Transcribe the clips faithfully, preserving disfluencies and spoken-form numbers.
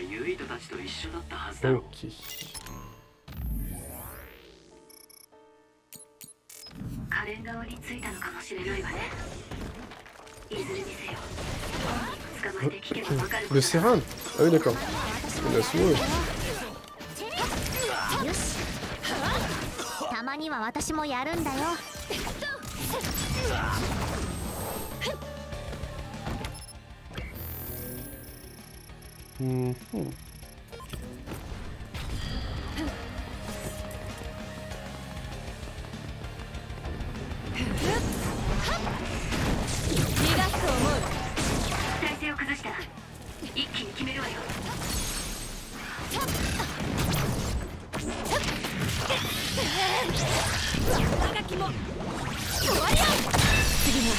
ユイトたちと一緒だったはずだろう。カレン側についたのかもしれないわね。いずれにせよ捕まえて聞けばわかる。 Le Serran? Ah oui d'accord. Il a souvent. よし。たまには私もやるんだよ。 Hmm. 体勢を崩したら一気に決めるわよ。 長きも終わりよ。次の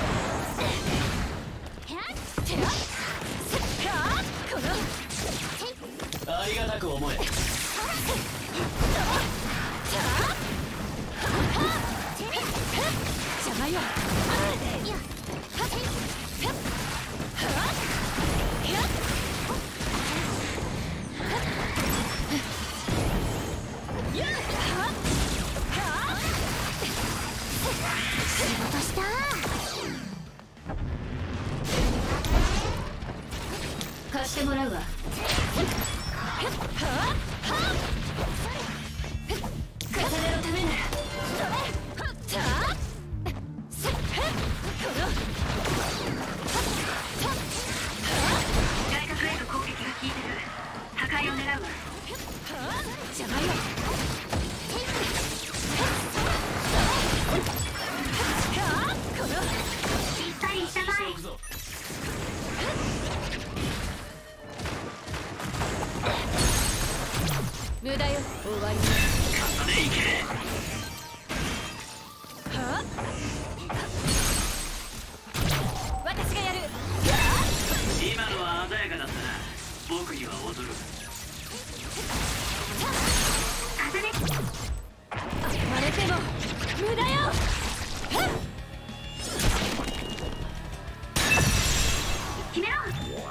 ありがたく思え。 邪魔よ。仕事した。 貸してもらうわ。重ねのためなら。外角への攻撃が効いてる。破壊を狙うわ。 邪魔よ。 しっかりしたまえ。 無駄よ。終わり。 重ねいけ。 はあ、私がやる。 今のは鮮やかだったな。僕には踊る。重ね。 割れても無駄よ。 決めろ。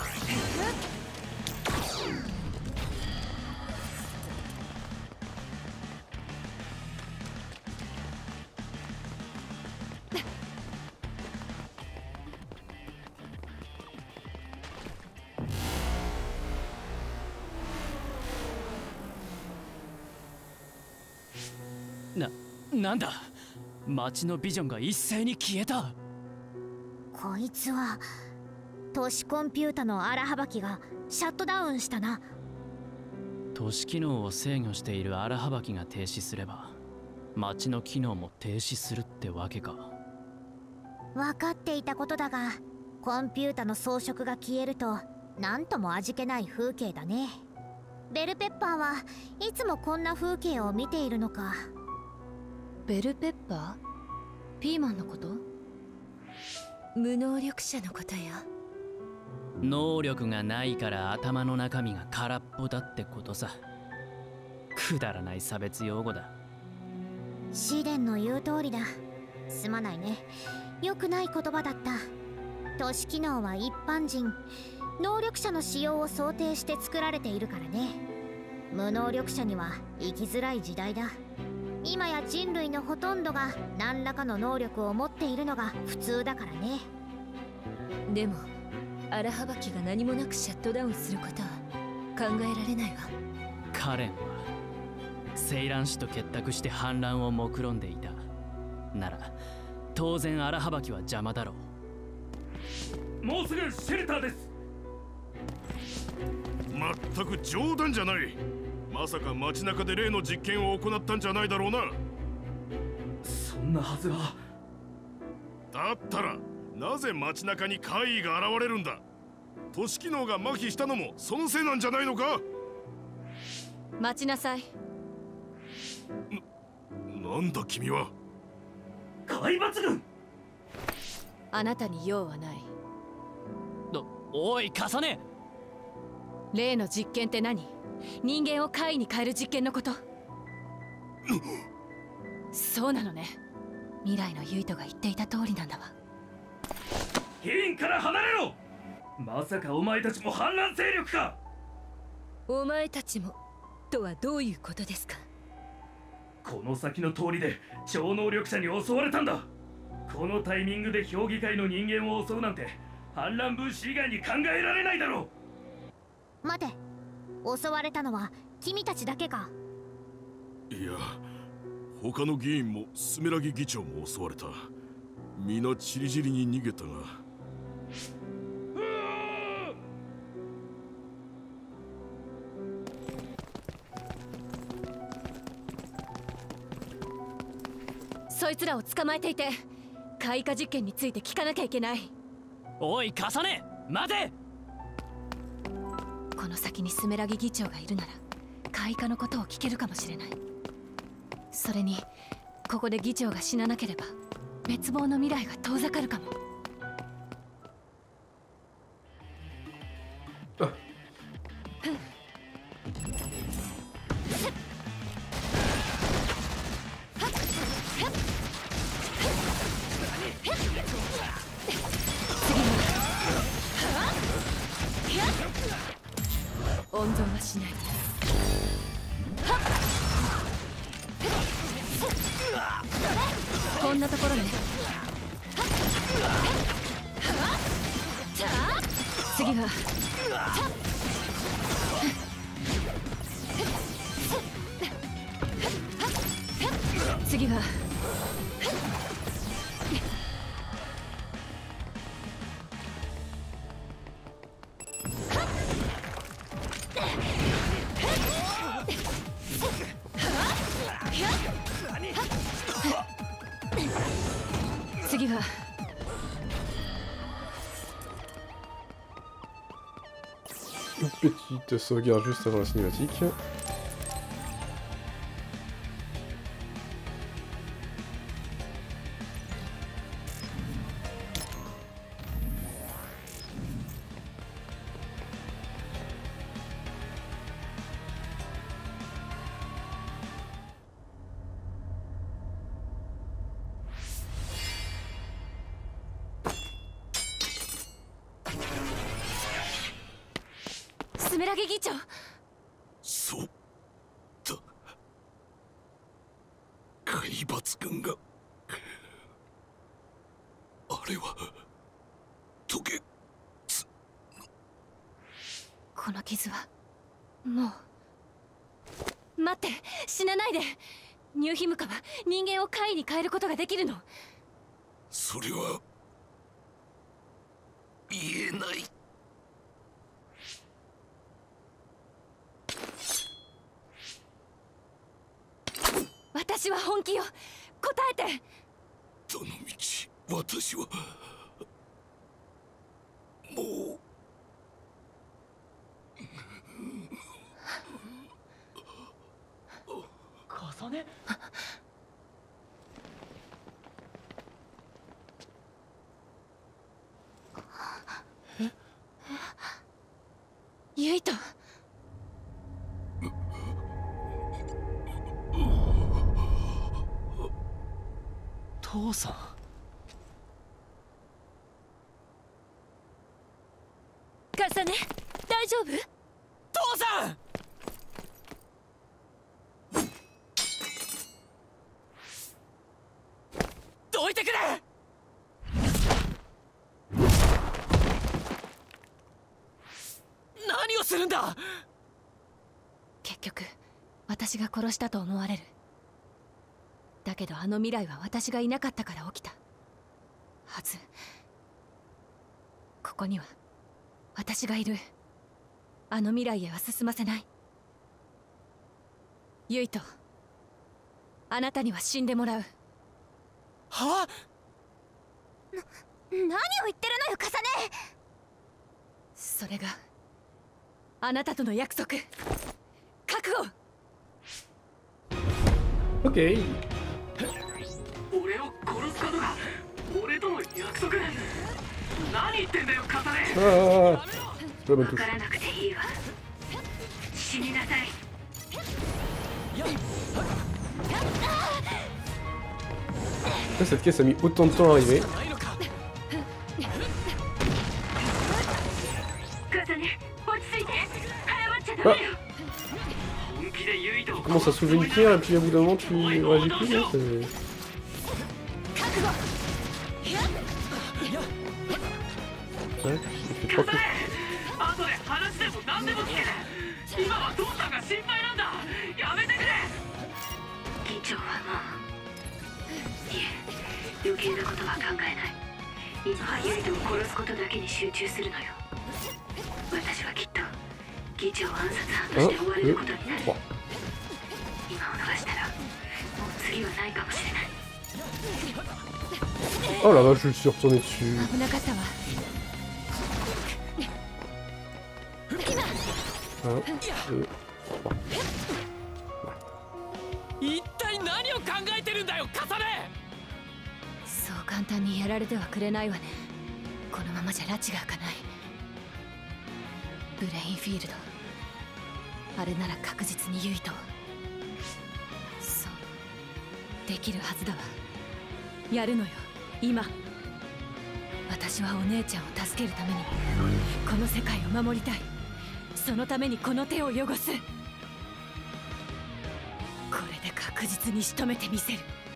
な、なんだ。街のビジョンが一斉に消えた。 こいつは都市コンピュータの荒はばきがシャットダウンしたな。 都市機能を制御している荒はばきが停止すれば街の機能も停止するってわけか。 分かっていたことだが、コンピュータの装飾が消えると何とも味気ない風景だね。ベルペッパーはいつもこんな風景を見ているのか。 ベルペッパー？ピーマンのこと？無能力者のことよ。 能力がないから頭の中身が空っぽだってことさ。くだらない差別用語だ。 シデンの言う通りだ。すまないね。良くない言葉だった。都市機能は一般人、能力者の使用を想定して作られているからね。無能力者には生きづらい時代だ。今や人類のほとんどが何らかの能力を持っているのが普通だからね。 でも荒はばきが何もなくシャットダウンすることは考えられないわ。 カレンはセイラン氏と結託して反乱を目論んでいたなら当然荒はばきは邪魔だろう。もうすぐシェルターです。 まったく冗談じゃない。まさか街中で例の実験を行ったんじゃないだろうな。 そんなはずは。 だったらなぜ街中に怪異が現れるんだ。都市機能が麻痺したのもそのせいなんじゃないのか。 待ちなさい。 な、なんだ君は。 海抜軍。 あなたに用はない。 ど、おい重ね。 例の実験って何？人間を怪異に変える実験のこと？そうなのね。未来のユイトが言っていた通りなんだわ。 ヒリンから離れろ。まさかお前たちも反乱勢力か。 お前たちもとはどういうことですか？ この先の通りで超能力者に襲われたんだ。このタイミングで評議会の人間を襲うなんて反乱分子以外に考えられないだろう。待て、襲われたのは君たちだけか？ いや、他の議員もスメラギ議長も襲われた。皆チリジリに逃げたが。 そいつらを捕まえていて開花実験について聞かなきゃいけない。 おい重ね、待て。 この先にスメラギ議長がいるなら開花のことを聞けるかもしれない。それにここで議長が死ななければ滅亡の未来が遠ざかるかも。温存はしない。こんなところね。次は次は次は Une petite sauvegarde juste avant la cinématique. スメラギ議長。 そうだ、海抜軍があれはトゲツ。 この傷はもう。待って、死なないで。ニューヒムカは人間を怪異に変えることができるの？ それは言えない。 私は本気よ。答えて。 どの道私はもう重ね。 ユイト。 父さん。 重ね、大丈夫？ 父さん。どいてくれ。何をするんだ。 結局私が殺したと思われる。だけどあの未来は私がいなかったから起きたはず。ここには私がいる。あの未来へは進ませない。ユイト、あなたには死んでもらう。 はあ？ な、何を言ってるのよ、カサネ。 それがあなたとの約束。覚悟。 Ok. 俺を殺すことが俺との約束。何言ってんだよ、カサネ。 Ah, c'est pas bonne わ touche. からなくていいわ。死になさい。 Là, cette caisse a mis autant de temps à arriver. カサネ、落ち着いて。早ま Tu commences à soulever une pierre et puis au bout d'un moment tu réagis plus, hein, c'est... Ouais, il fait trois coups. Un, deux, trois. Oh la vache, je suis retourné dessus. Un, deux, trois. 一体何を考えてるんだよ、カサネ。そう簡単にやられてはくれないわね。このままじゃ拉致が開かない。ブレインフィールド、あれなら確実にユイと。そうできるはずだわ。やるのよ、今。私はお姉ちゃんを助けるためにこの世界を守りたい。そのためにこの手を汚す。これで確実に仕留めてみせる。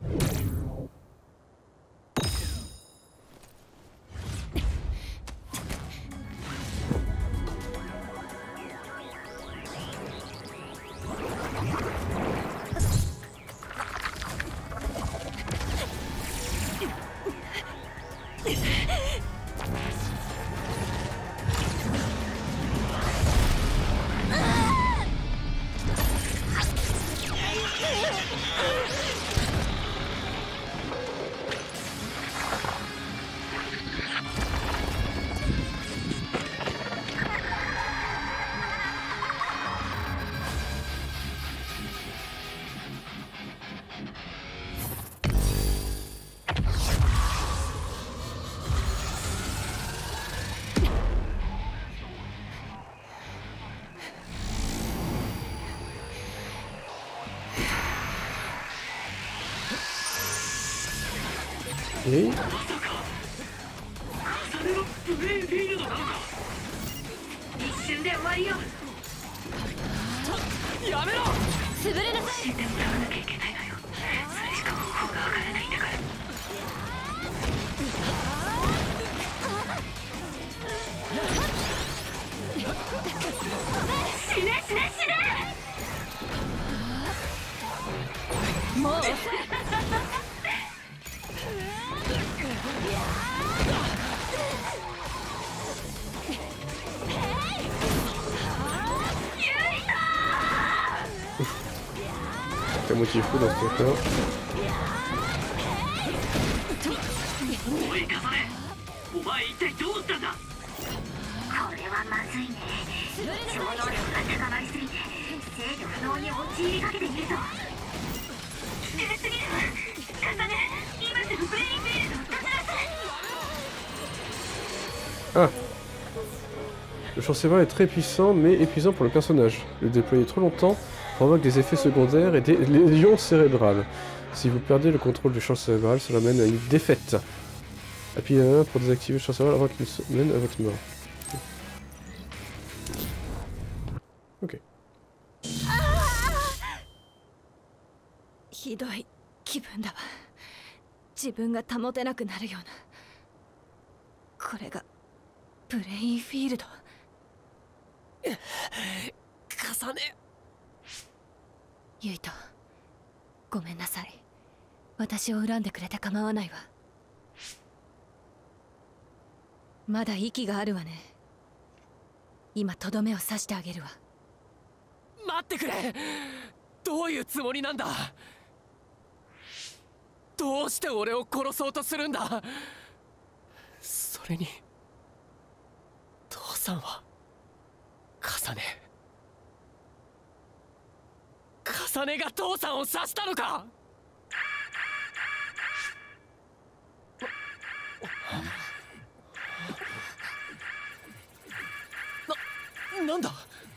え？ やめろ！潰れなさい！死ね死ね死ね！もう T'es moitié fou dans ce truc-là. Ah! Le Chancelier est très puissant mais épuisant pour le personnage. Le déployer trop longtemps provoque des effets secondaires et des lésions cérébrales. Si vous perdez le contrôle du champ cérébral, cela mène à une défaite. Appuyez un pour désactiver le champ cérébral avant qu'il mène à votre mort. Ok. ひどい気分だわ。自分が保てなくなるような。これがブレインフィールド。重ね。ユイト、ごめんなさい。私を恨んでくれて構わないわ。まだ息があるわね。今とどめを刺してあげるわ。 待ってくれ。どういうつもりなんだ。どうして俺を殺そうとするんだ。それに父さんは重ね重ねが父さんを刺したのか。な、なんだ。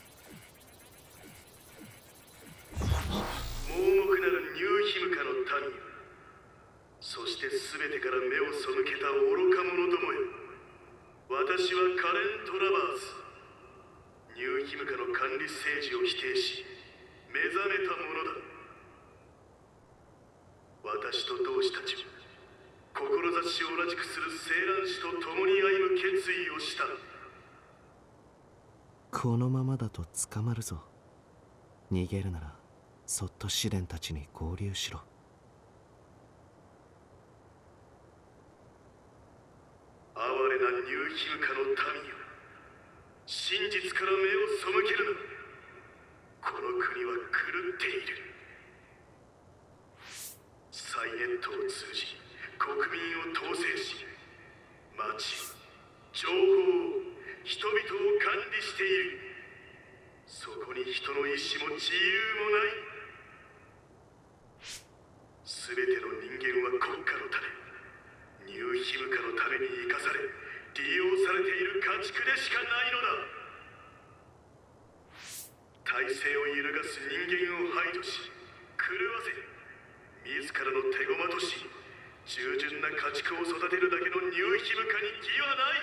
盲目なるニューヒムカの民よ。そして全てから目を背けた愚か者どもよ。私はカレン・トラバース。 ニューヒムカの管理政治を否定し目覚めたものだ。私と同志たちは志を同じくする青蘭氏と共に歩む決意をした。 このままだと捕まるぞ。逃げるならそっと試練たちに合流しろ。 哀れなニューヒムカの民よ、真実から目を背けるな。この国は狂っている。サイネットを通じ国民を統制し、町、情報を、人々を管理している。そこに人の意志も自由もない。すべての人間は国家のため、ニューヒムカのために生かされ、利用されている家畜でしかないのだ。体制を揺るがす人間を排除し、狂わせ、自らの手駒とし、従順な家畜を育てるだけのニューヒムカに義はない。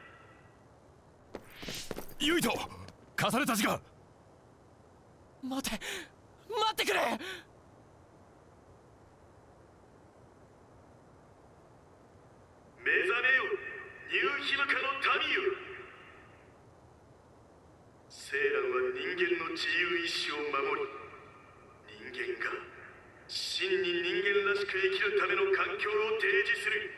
ユイト、カサレたちが。 待て、待ってくれ。 目覚めよ、ニューヒムカの民よ。セイランは人間の自由意志を守り、人間が真に人間らしく生きるための環境を提示する。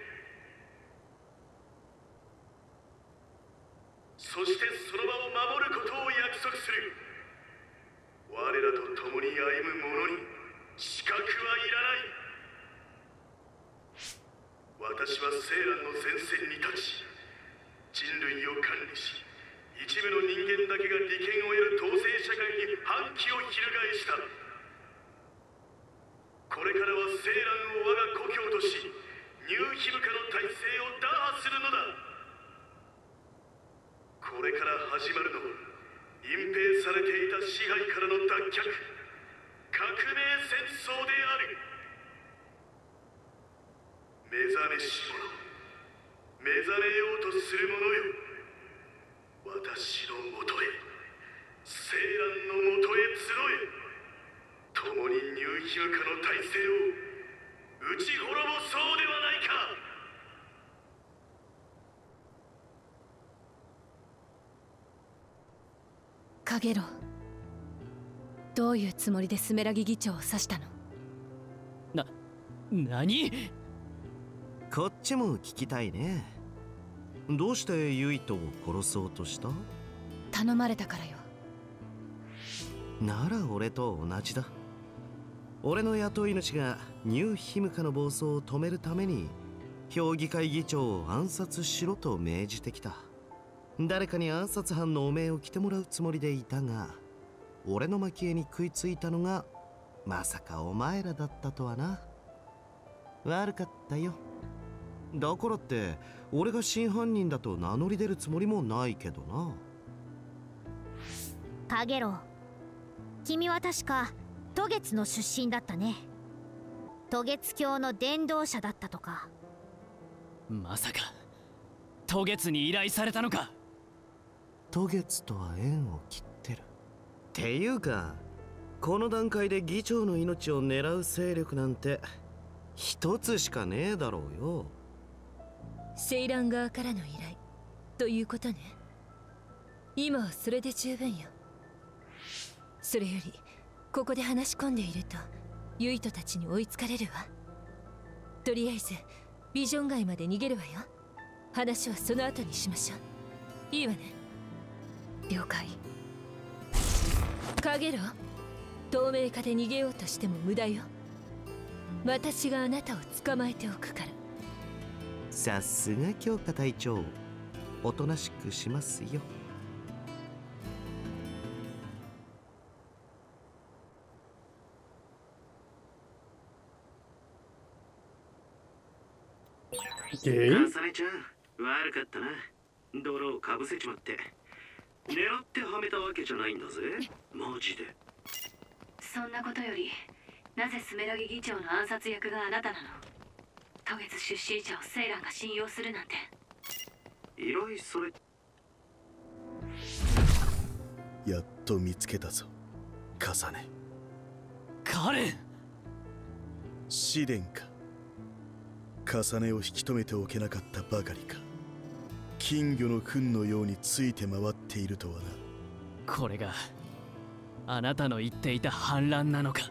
そしてその場を守ることを約束する。我らと共に歩む者に資格はいらない。私はセイランの前線に立ち、人類を管理し、一部の人間だけが利権を得る統制社会に反旗を翻した。これからはセイランを我が故郷とし、ニューヒムカの体制を打破するのだ。これから始まるのは、隠蔽されていた支配からの脱却、革命戦争である。目覚めし者、目覚めようとする者よ、私のもとへ、セイランのもとへ集え。共にニューヒムカの体制を打ち滅ぼそうではないか。 カゲロウ、どういうつもりでスメラギ議長を刺したの？ な、何？ こっちも聞きたいね。どうしてユイトを殺そうとした？ 頼まれたからよ。 なら俺と同じだ。俺の雇い主がニューヒムカの暴走を止めるために評議会議長を暗殺しろと命じてきた。誰かに暗殺犯の汚名を着てもらうつもりでいたが、俺の蒔絵に食いついたのがまさかお前らだったとはな。悪かったよ。だからって俺が真犯人だと名乗り出るつもりもないけどな。 カゲロウ、君は確か渡月の出身だったね。渡月教の伝道者だったとか。 まさか渡月に依頼されたのか？ 渡月とは縁を切ってる。っていうか、この段階で議長の命を狙う勢力なんて一つしかねえだろうよ。 セイラン側からの依頼ということね。今はそれで十分よ。それよりここで話し込んでいるとユイトたちに追いつかれるわ。とりあえずビジョン街まで逃げるわよ。話はその後にしましょう。いいわね。了解。カゲロウ、透明化で逃げようとしても無駄よ。私があなたを捕まえておくから。 さすが強化隊長、おとなしくしますよ。 ゲイ？ カサレちゃん、悪かったな。泥をかぶせちまって。狙ってはめたわけじゃないんだぜ、マジで。 そんなことより、なぜスメラギ議長の暗殺役があなたなの？渡月出身者をセイランが信用するなんて。 依頼それ。 やっと見つけたぞ、カサネ。 カレン。 試練か。カサネを引き止めておけなかったばかりか。金魚の糞のようについて回っているとはな。 これがあなたの言っていた反乱なのか。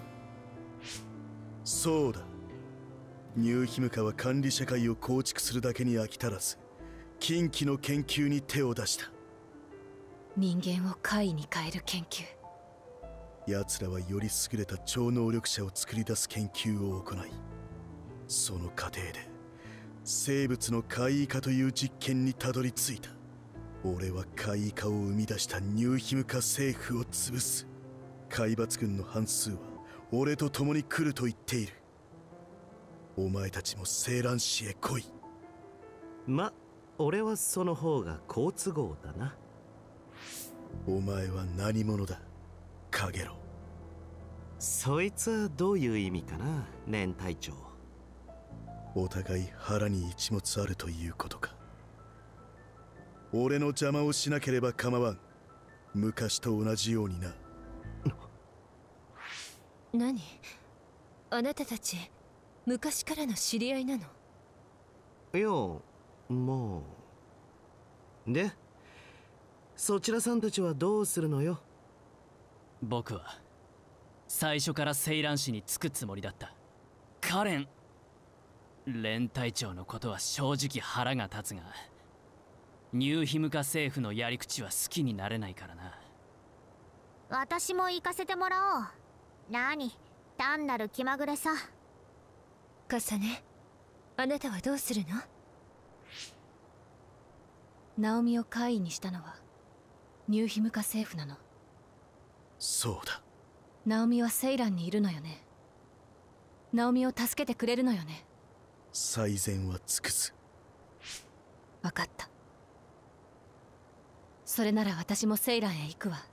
そうだ。ニューヒムカは管理社会を構築するだけに飽き足らず、近畿の研究に手を出した。 人間を怪異に変える研究。 奴らはより優れた超能力者を作り出す研究を行い、その過程で生物の怪異化という実験にたどり着いた。俺は怪異化を生み出したニューヒムカ政府を潰す。海抜軍の半数は俺と共に来ると言っている。お前たちもセーラン市へ来い。 ま、俺はその方が好都合だな。 お前は何者だ、カゲロ。 そいつはどういう意味かな、連隊長。 お互い腹に一物あるということか。俺の邪魔をしなければ構わん。昔と同じようにな。 何？あなたたち昔からの知り合いなの？ いや、もう。で、そちらさんたちはどうするのよ。 僕は最初からセイラン市に着くつもりだった。カレン連隊長のことは正直腹が立つが、ニューヒムカ政府のやり口は好きになれないからな。 私も行かせてもらおう。何、単なる気まぐれさ。 カサネ、あなたはどうするの？ナオミを怪異にしたのはニューヒムカ政府なの。 そうだ。 ナオミはセイランにいるのよね。ナオミを助けてくれるのよね。 最善は尽くす。 分かった。それなら私もセイランへ行くわ。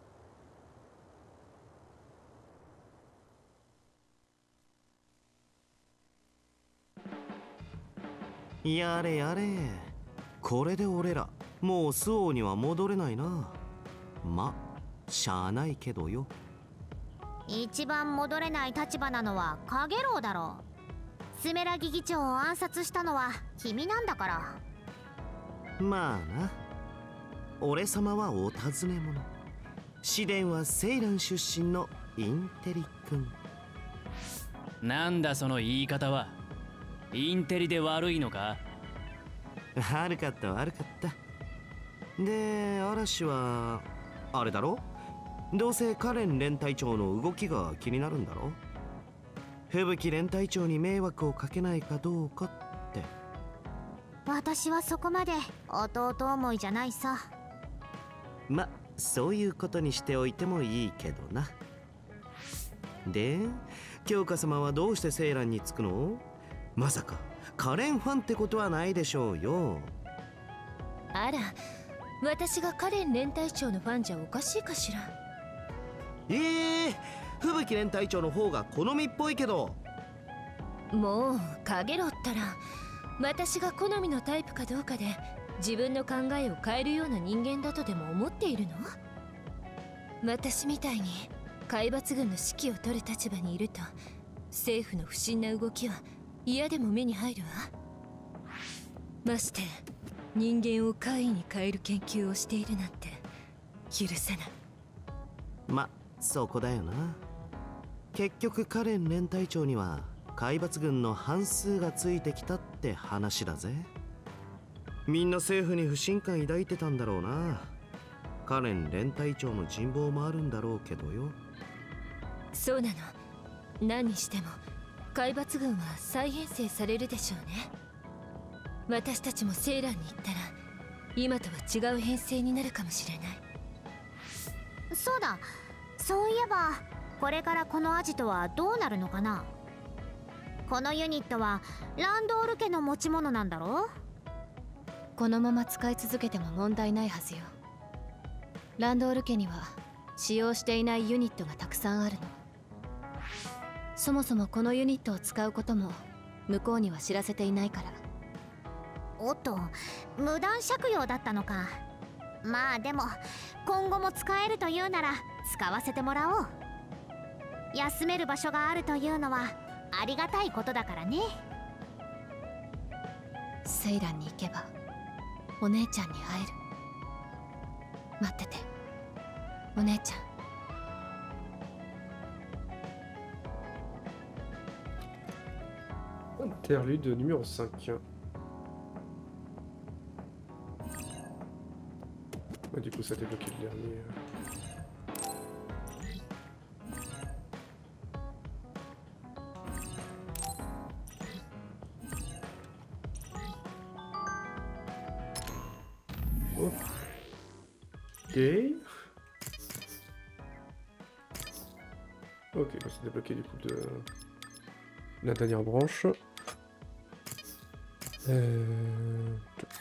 やれやれ、これで俺らもうスオーには戻れないな。ま、しゃあないけどよ。 一番戻れない立場なのはカゲロウだろう。スメラギ議長を暗殺したのは君なんだから。 まあな。俺様はお尋ね者。試練はセイラン出身のインテリ君。 なんだその言い方は。インテリで悪いのか？ 悪かった悪かった。で、嵐はあれだろ？どうせカレン連隊長の動きが気になるんだろ？吹雪連隊長に迷惑をかけないかどうかって。 私はそこまで弟思いじゃないさ。 ま、そういうことにしておいてもいいけどな。で、京香様はどうしてセイランに着くの？まさかカレンファンってことはないでしょうよ。 あら、私がカレン連隊長のファンじゃおかしいかしら。 ええー、吹雪連隊長の方が好みっぽいけど。 もうカゲロったら私が好みのタイプかどうかで自分の考えを変えるような人間だとでも思っているの？私みたいに海抜軍の指揮を取る立場にいると政府の不審な動きは嫌でも目に入るわ。まして人間を怪異に変える研究をしているなんて許せない。 ま、そこだよな。結局カレン連隊長には海抜軍の半数がついてきたって話だぜ。みんな政府に不信感抱いてたんだろうな。カレン連隊長の人望もあるんだろうけどよ。 そうなの。何にしても海抜軍は再編成されるでしょうね。私たちもセイランに行ったら今とは違う編成になるかもしれない。 そうだ、そういえばこれからこのアジトはどうなるのかな。このユニットはランドール家の持ち物なんだろう。 このまま使い続けても問題ないはずよ。ランドール家には使用していないユニットがたくさんあるの。そもそもこのユニットを使うことも向こうには知らせていないから。 おっと、無断借用だったのか。 まあでも今後も使えるというなら使わせてもらおう。休める場所があるというのはありがたいことだからね。 セイランに行けばお姉ちゃんに会える。待っててお姉ちゃん。 Interlude numéro cinq. Bah, du coup ça débloqué le dernier. Ok. Ok, bah, c'est débloqué du coup de la dernière branche. Euh...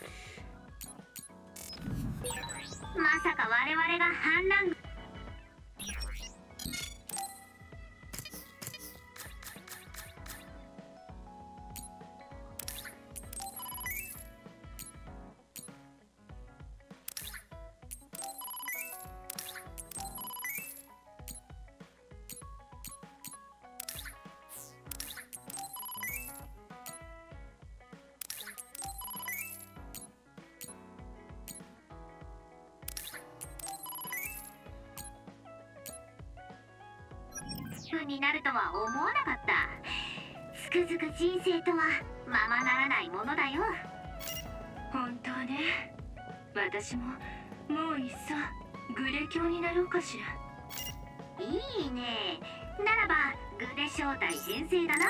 まさか我々が反乱。になるとは思わなかった。つくづく人生とはままならないものだよ。本当ね。私ももういっそグレ教になろうかしら。いいね。ならばグレ正体転生だな。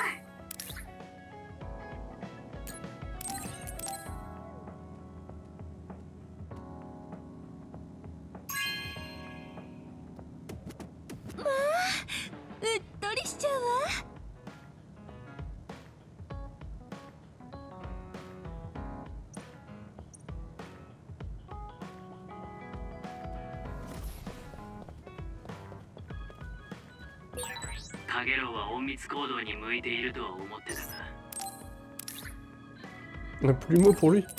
カゲロウは隠密行動に向いているとは思ってたが。 Un plumeau pour lui.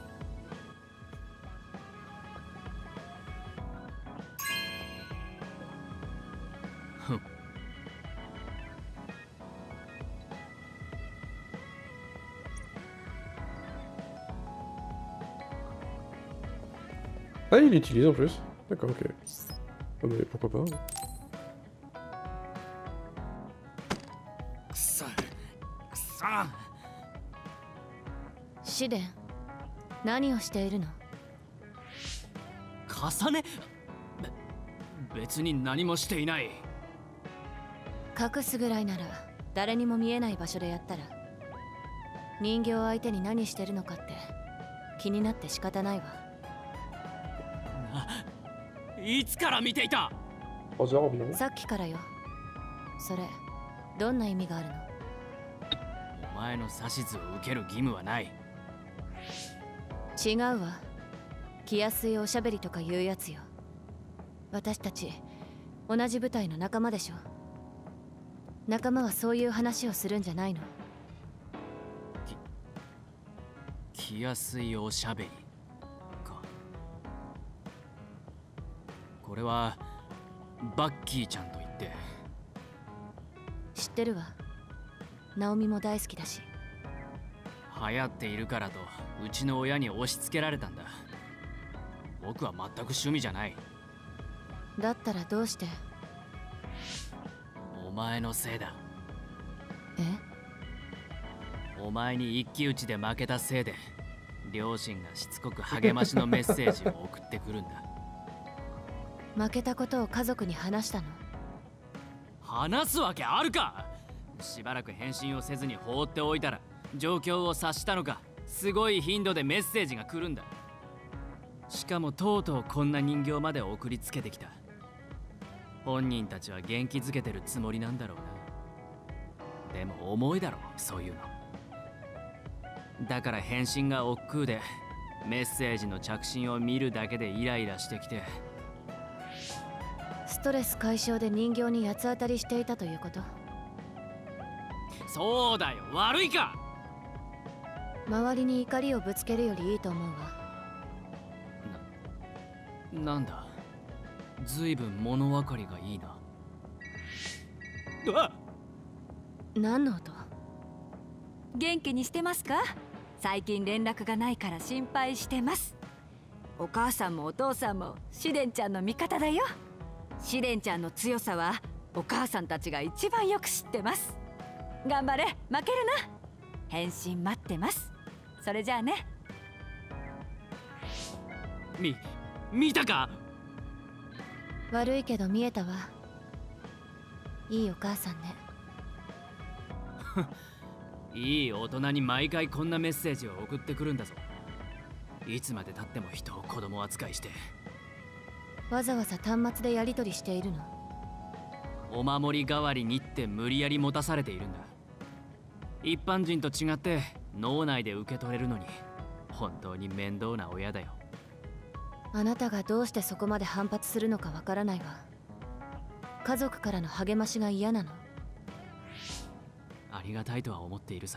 Ah, il l'utilise en plus. D'accord, ok. Oh, mais pourquoi pas. シデン、何をしているの？ 重ね？べ別に何もしていない。 隠すぐらいなら誰にも見えない場所でやったら。人形相手に何してるのかって気になって仕方ないわ。 いつから見ていた？ さっきからよ。それどんな意味があるの？ お前の指図を受ける義務はない。 違うわ。気安いおしゃべりとか言うやつよ。私たち同じ部隊の仲間でしょ。仲間はそういう話をするんじゃないの？ き気安いおしゃべりか。これはバッキーちゃんと言って。 知ってるわ。ナオミも大好きだし。 流行っているからとうちの親に押し付けられたんだ。僕は全く趣味じゃない。 だったらどうして？ お前のせいだ。 え？ お前に一騎打ちで負けたせいで両親がしつこく励ましのメッセージを送ってくるんだ。 負けたことを家族に話したの？ 話すわけあるか。しばらく返信をせずに放っておいたら状況を察したのか、すごい頻度でメッセージが来るんだ。しかもとうとうこんな人形まで送りつけてきた。本人たちは元気づけてるつもりなんだろうな。でも重いだろそういうの。だから返信が億劫でメッセージの着信を見るだけでイライラしてきて。 ストレス解消で人形に八つ当たりしていたということ？ そうだよ、悪いか。 周りに怒りをぶつけるよりいいと思うわ。 なんだ、ずいぶん物分かりがいいな。 あ、何の音？元気にしてますか？最近連絡がないから心配してます。お母さんもお父さんもシデンちゃんの味方だよ。シデンちゃんの強さはお母さんたちが一番よく知ってます。頑張れ、負けるな。返信待ってます。それじゃあね。 み、見たか？ 悪いけど見えたわ。いいお母さんね。 いい大人に毎回こんなメッセージを送ってくるんだぞ。いつまでたっても人を子供扱いして。 わざわざ端末でやり取りしているの？ お守り代わりにって無理やり持たされているんだ。一般人と違って脳内で受け取れるのに本当に面倒な親だよ。 あなたがどうしてそこまで反発するのかわからないわ。家族からの励ましが嫌なの？ ありがたいとは思っているさ。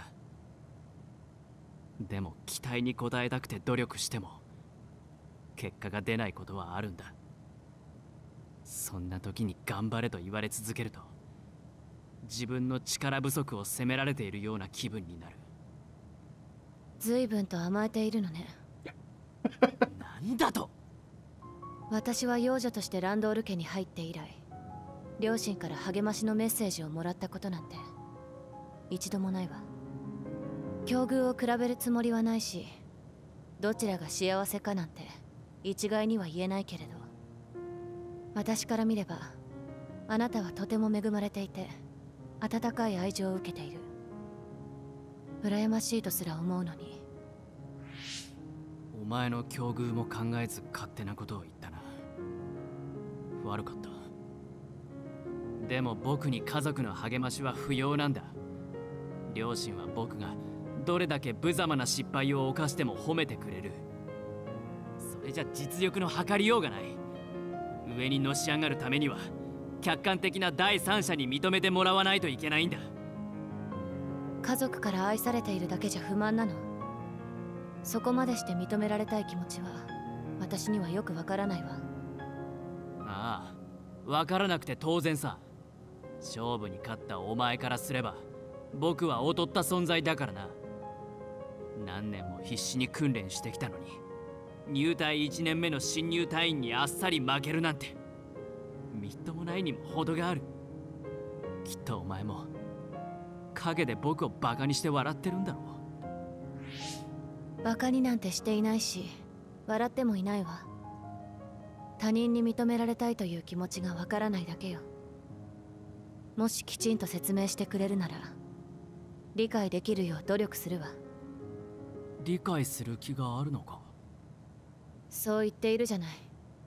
でも期待に応えたくて努力しても結果が出ないことはあるんだ。そんな時に頑張れと言われ続けると自分の力不足を責められているような気分になる。 随分と甘えているのね。 なんだと？ 私は養女としてランドール家に入って以来、両親から励ましのメッセージをもらったことなんて一度もないわ。境遇を比べるつもりはないし、どちらが幸せかなんて一概には言えないけれど、私から見ればあなたはとても恵まれていて温かい愛情を受けている。羨ましいとすら思うのに。 お前の境遇も考えず勝手なことを言ったな。悪かった。でも僕に家族の励ましは不要なんだ。両親は僕がどれだけ無様な失敗を犯しても褒めてくれる。それじゃ実力の測りようがない。上にのし上がるためには客観的な第三者に認めてもらわないといけないんだ。 家族から愛されているだけじゃ不満なの？そこまでして認められたい気持ちは私にはよくわからないわ。 ああ、わからなくて当然さ。勝負に勝ったお前からすれば僕は劣った存在だからな。何年も必死に訓練してきたのに入隊いちねんめの新入隊員にあっさり負けるなんてみっともないにも程がある。きっとお前も陰で僕をバカにして笑ってるんだろう。バカになんてしていないし笑ってもいないわ。他人に認められたいという気持ちがわからないだけよ。もしきちんと説明してくれるなら理解できるよう努力するわ。 理解する気があるのか？ そう言っているじゃない。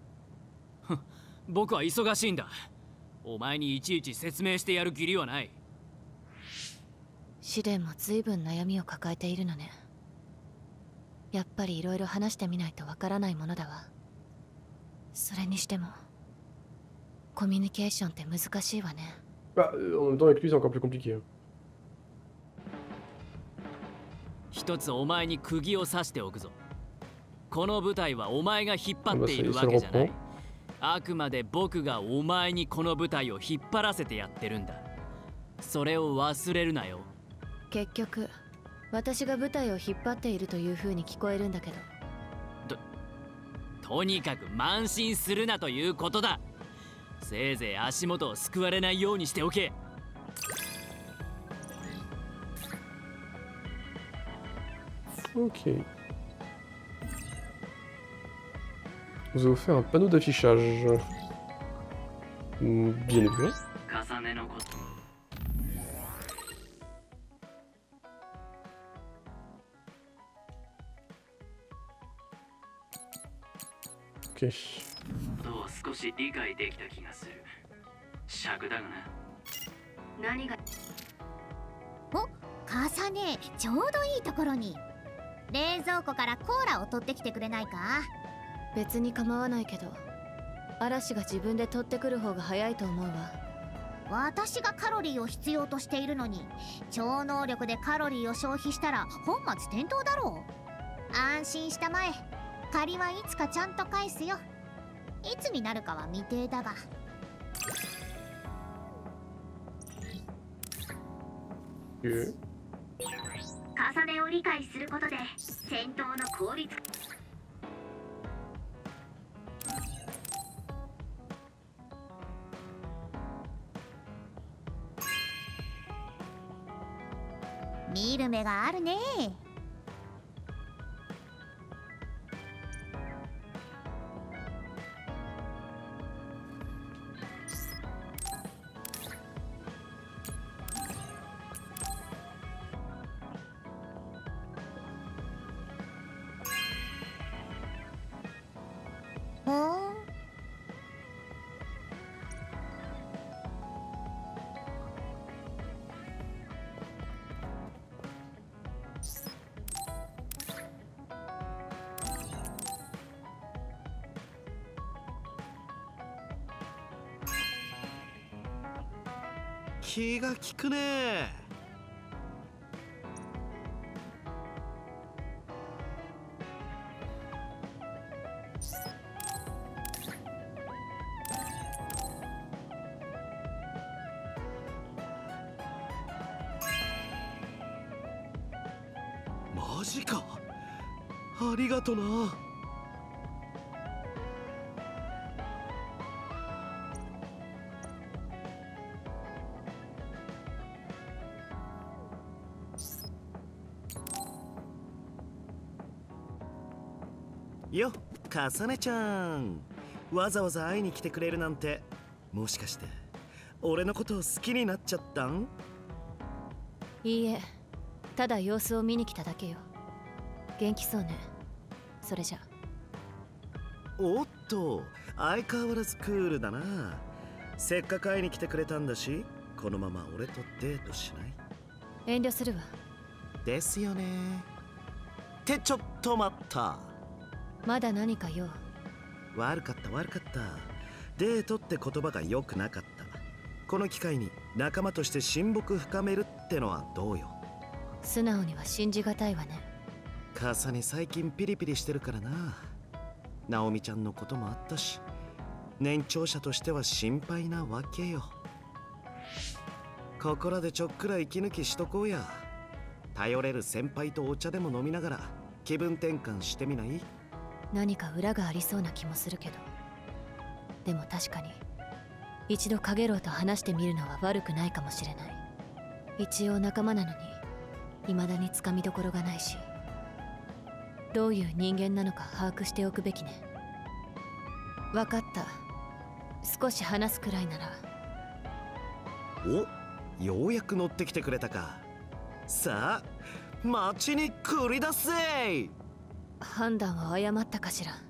僕は忙しいんだ。お前にいちいち説明してやる義理はない。 試練も随分悩みを抱えているのね。やっぱりいろいろ話してみないとわからないものだわ。それにしてもコミュニケーションって難しいわね。 Bah, en même temps, avec lui, c'est encore plus compliqué. 一つお前に釘を刺しておくぞ。この舞台はお前が引っ張っているわけじゃない。あくまで僕がお前にこの舞台を引っ張らせてやってるんだ。それを忘れるなよ。 結局私が舞台を引っ張っているという風に聞こえるんだけど。 と、とにかく慢心するなということだ。せいぜい足元をすくわれないようにしておけ。 Ok. Vous avez offert un panneau d'affichage. Bien évidemment. Ok. 少し理解できた気がする。尺だがな。 何が？ お、重ね、ちょうどいいところに。冷蔵庫からコーラを取ってきてくれないか？別に構わないけど、嵐が自分で取ってくる方が早いと思うわ。私がカロリーを必要としているのに、超能力でカロリーを消費したら本末転倒だろう。安心したまえ。借りはいつかちゃんと返すよ。 いつになるかは未定だが。 え重ねを理解することで戦闘の効率。 見る目があるね。ほん。 気が利くね。マジか。ありがとな。よ、かさねちゃん。わざわざ会いに来てくれるなんて、もしかして俺のことを好きになっちゃったん？ いいえ、ただ様子を見に来ただけよ。元気そうね。それじゃ。 おっと、相変わらずクールだな。せっかく会いに来てくれたんだし、このまま俺とデートしない？ 遠慮するわ。 ですよね。ってちょっと待った。 まだ何か用？ 悪かった悪かった。デートって言葉が良くなかった。この機会に仲間として親睦深めるってのはどうよ。 素直には信じがたいわね。 かさね最近ピリピリしてるからな。ナオミちゃんのこともあったし、年長者としては心配なわけよ。ここらでちょっくら息抜きしとこうや。頼れる先輩とお茶でも飲みながら気分転換してみない？ 何か裏がありそうな気もするけど。でも確かに一度カゲロウと話してみるのは悪くないかもしれない。一応仲間なのに未だにつかみどころがないし、どういう人間なのか把握しておくべきね。分かった。少し話すくらいなら。 お、ようやく乗ってきてくれたか。さあ街に繰り出せ。 判断を誤ったかしら。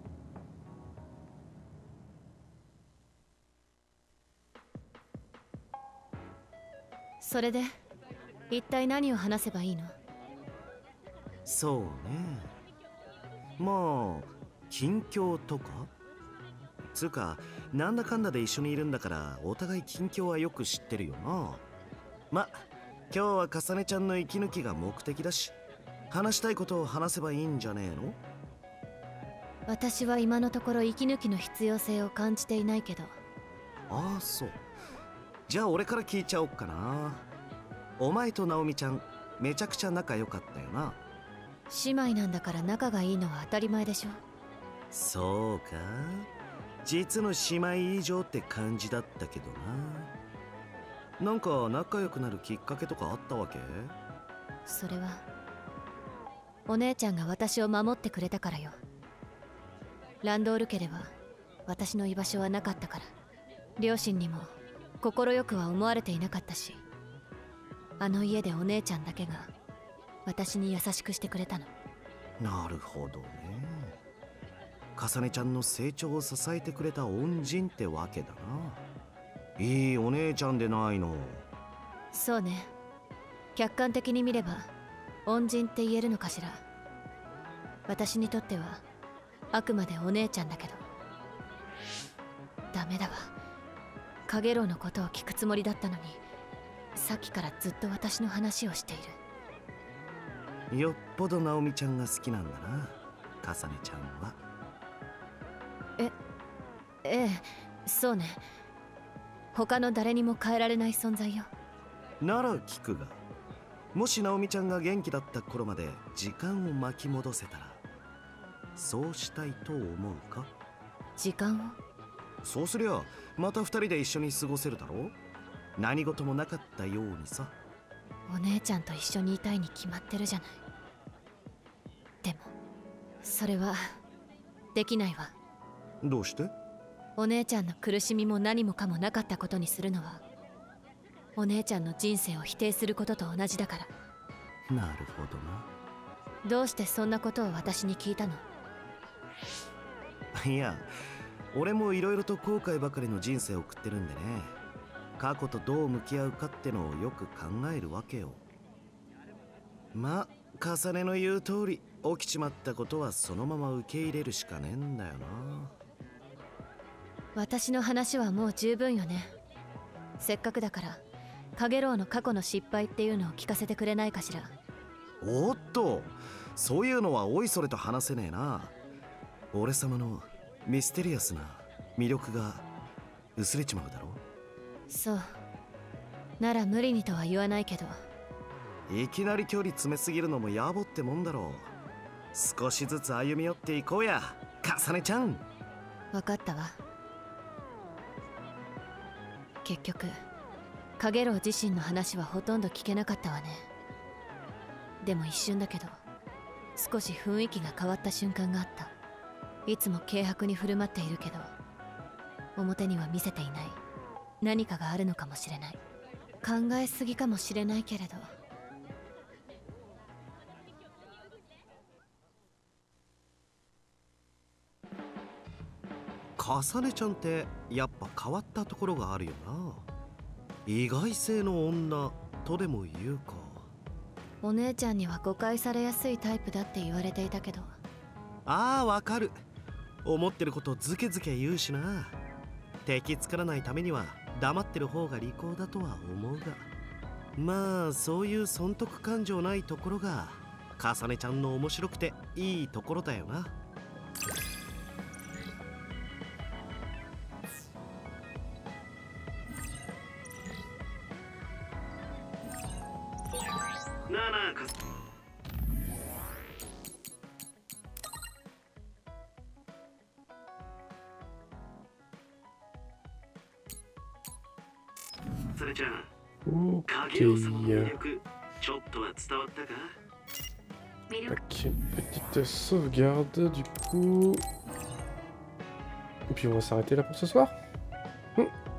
それで一体何を話せばいいの？ そうね、まあ近況とかつうか、なんだかんだで一緒にいるんだからお互い近況はよく知ってるよな。ま、今日はかさねちゃんの息抜きが目的だし、話したいことを話せばいいんじゃねえの？ 私は今のところ息抜きの必要性を感じていないけど。 ああ、そう。じゃあ俺から聞いちゃおっかな。お前とナオミちゃんめちゃくちゃ仲良かったよな。 姉妹なんだから仲がいいのは当たり前でしょ。 そうか、実の姉妹以上って感じだったけどな。なんか仲良くなるきっかけとかあったわけ？ それはお姉ちゃんが私を守ってくれたからよ。ランドール家では私の居場所はなかったから、両親にも快くは思われていなかったし、あの家でお姉ちゃんだけが私に優しくしてくれたの。 なるほどね。かさねちゃんの成長を支えてくれた恩人ってわけだな。いいお姉ちゃんでないの。 そうね、客観的に見れば恩人って言えるのかしら。私にとってはあくまでお姉ちゃんだけど。ダメだわ、カゲロウのことを聞くつもりだったのに、さっきからずっと私の話をしている。 よっぽどナオミちゃんが好きなんだな、かさねちゃんは。 え、 ええ、そうね。他の誰にも変えられない存在よ。 なら聞くが、もしナオミちゃんが元気だった頃まで時間を巻き戻せたらそうしたいと思うか？ 時間を？ そうすりゃまた二人で一緒に過ごせるだろう。何事もなかったようにさ。 お姉ちゃんと一緒にいたいに決まってるじゃない。でもそれはできないわ。 どうして？ お姉ちゃんの苦しみも何もかもなかったことにするのはお姉ちゃんの人生を否定することと同じだから。 なるほどな。 どうしてそんなことを私に聞いたの？ いや、俺もいろいろと後悔ばかりの人生を送ってるんでね、過去とどう向き合うかってのをよく考えるわけよ。まあ重ねの言う通り、起きちまったことはそのまま受け入れるしかねえんだよな。 私の話はもう十分よね。せっかくだからカゲロウの過去の失敗っていうのを聞かせてくれないかしら。 おっと、そういうのはおいそれと話せねえな。俺様のミステリアスな魅力が薄れちまうだろ。 そうなら無理にとは言わないけど。 いきなり距離詰めすぎるのも野暮ってもんだろう。少しずつ歩み寄っていこうや、かさねちゃん。 分かったわ。結局カゲロウ自身の話はほとんど聞けなかったわね。でも一瞬だけど少し雰囲気が変わった瞬間があった。いつも軽薄に振る舞っているけど表には見せていない何かがあるのかもしれない。考えすぎかもしれないけれど。 かさねちゃんってやっぱ変わったところがあるよな。意外性の女とでも言うか。 お姉ちゃんには誤解されやすいタイプだって言われていたけど。 ああ、わかる。思ってることズケズケ言うしな。敵作らないためには黙ってる方が利口だとは思うが、まあそういう損得感情ないところがかさねちゃんの面白くていいところだよな。なあなあ、かさそれじゃあ、影尾様の魅力、ちょっとは伝わったか？ Tac, une petite sauvegarde du coup. Et puis on va s'arrêter là pour ce soir. Hum.